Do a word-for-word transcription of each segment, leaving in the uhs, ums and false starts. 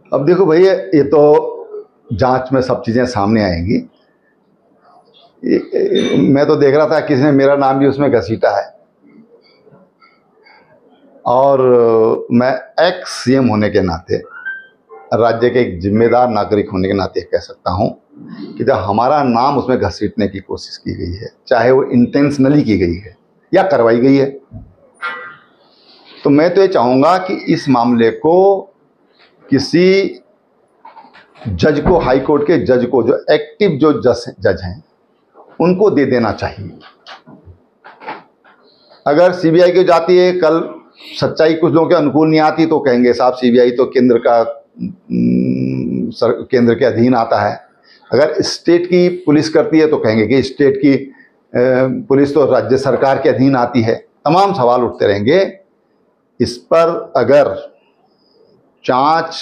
अब देखो भैया, ये तो जांच में सब चीज़ें सामने आएंगी। मैं तो देख रहा था किसी ने मेरा नाम भी उसमें घसीटा है, और मैं एक्स सीएम होने के नाते, राज्य के एक जिम्मेदार नागरिक होने के नाते कह सकता हूं कि जब हमारा नाम उसमें घसीटने की कोशिश की गई है, चाहे वो इंटेंशनली की गई है या करवाई गई है, तो मैं तो ये चाहूँगा कि इस मामले को किसी जज को, हाई कोर्ट के जज को, जो एक्टिव जो जज जज हैं उनको दे देना चाहिए। अगर सीबीआई की जाती है, कल सच्चाई कुछ लोगों के अनुकूल नहीं आती तो कहेंगे साहब सीबीआई तो केंद्र का सर, केंद्र के अधीन आता है। अगर स्टेट की पुलिस करती है तो कहेंगे कि स्टेट की पुलिस तो राज्य सरकार के अधीन आती है। तमाम सवाल उठते रहेंगे। इस पर अगर जांच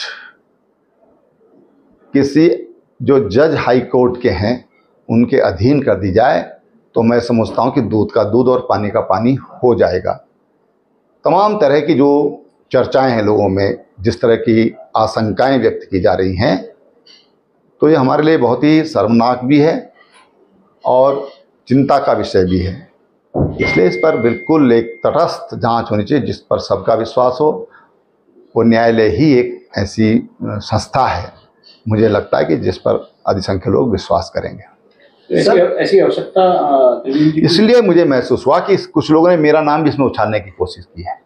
किसी जो जज हाई कोर्ट के हैं उनके अधीन कर दी जाए तो मैं समझता हूं कि दूध का दूध और पानी का पानी हो जाएगा। तमाम तरह की जो चर्चाएं हैं लोगों में, जिस तरह की आशंकाएं व्यक्त की जा रही हैं, तो ये हमारे लिए बहुत ही शर्मनाक भी है और चिंता का विषय भी है। इसलिए इस पर बिल्कुल एक तटस्थ जांच होनी चाहिए जिस पर सबका विश्वास हो। वो न्यायालय ही एक ऐसी संस्था है, मुझे लगता है कि जिस पर अधिसंख्य लोग विश्वास करेंगे। ऐसी आवश्यकता इसलिए मुझे महसूस हुआ कि कुछ लोगों ने मेरा नाम भी इसमें उछालने की कोशिश की है।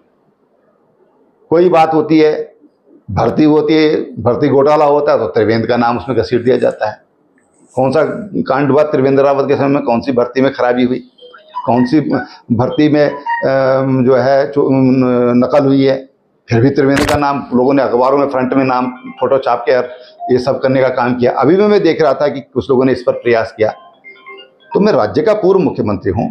कोई बात होती है, भर्ती होती है, भर्ती घोटाला होता है तो त्रिवेंद्र का नाम उसमें घसीट दिया जाता है। कौन सा कांड हुआ त्रिवेंद्र रावत के समय में? कौन सी भर्ती में खराबी हुई? कौन सी भर्ती में जो है नकल हुई है? फिर भी त्रिवेंद्र का नाम लोगों ने अखबारों में फ्रंट में नाम फोटो छाप के ये सब करने का काम किया। अभी भी मैं देख रहा था कि कुछ लोगों ने इस पर प्रयास किया। तो मैं राज्य का पूर्व मुख्यमंत्री हूँ,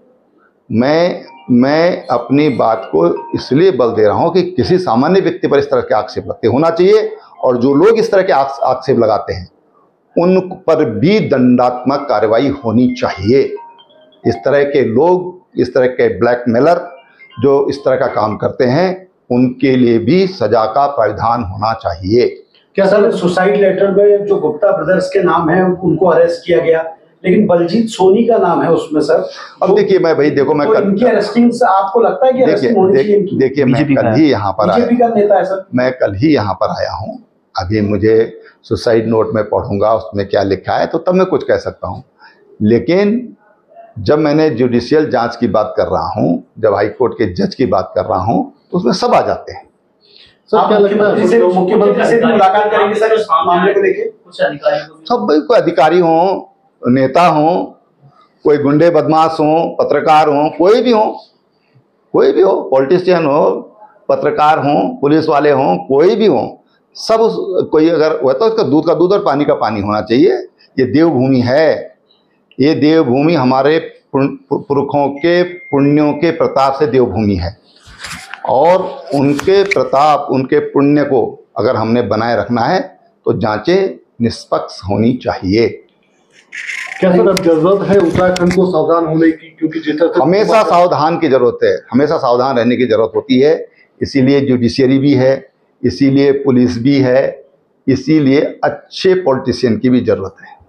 मैं मैं अपनी बात को इसलिए बल दे रहा हूँ कि किसी सामान्य व्यक्ति पर इस तरह के आक्षेप लगते होना चाहिए, और जो लोग इस तरह के आक्षेप लगाते हैं उन पर भी दंडात्मक कार्रवाई होनी चाहिए। इस तरह के लोग, इस तरह के ब्लैकमेलर जो इस तरह का काम करते हैं, उनके लिए भी सजा का प्रावधान होना चाहिए। क्या सर सुसाइड लेटर में जो गुप्ता ब्रदर्स के नाम है उनको अरेस्ट किया गया, लेकिन बलजीत सोनी का नाम है उसमें सर? अब देखिए, मैं भाई देखो मैं तो कल इनकी अरेस्टिंग आपको लगता है कि अरेस्टिंग होनी चाहिए इनकी? देखिए मैं कल ही यहाँ पर बीजेपी का नेता है सर, मैं कल ही यहाँ पर आया हूँ। अभी मुझे सुसाइड नोट में पढ़ूंगा उसमें क्या लिखा है तो तब मैं कुछ कह सकता हूँ। लेकिन जब मैंने जुडिशियल जांच की बात कर रहा हूँ, जब हाई कोर्ट के जज की बात कर रहा हूँ, तो उसमें सब आ जाते हैं। सर क्या लगता है मुख्यमंत्री से मुलाकात करेंगे सर इस मामले को लेके? कुछ अधिकारी, सब कोई अधिकारी हों, नेता हों, कोई गुंडे बदमाश हों, पत्रकार हों, कोई भी हो, कोई भी हो, पॉलिटिशियन हो, पत्रकार हों, पुलिस वाले हों, कोई भी हो, सब उस कोई अगर हुआ तो उसका दूध का दूध और पानी का पानी होना चाहिए। ये देवभूमि है, ये देवभूमि हमारे पुरखों के पुण्यों के प्रताप से देवभूमि है, और उनके प्रताप, उनके पुण्य को अगर हमने बनाए रखना है तो जांचें निष्पक्ष होनी चाहिए। क्या सर अब जरूरत है उत्तराखंड को सावधान होने की? क्योंकि जिस तरह हमेशा सावधान की जरूरत है, हमेशा सावधान रहने की जरूरत होती है। इसीलिए जुडिशियरी भी है, इसीलिए पुलिस भी है, इसीलिए अच्छे पॉलिटिशियन की भी जरूरत है।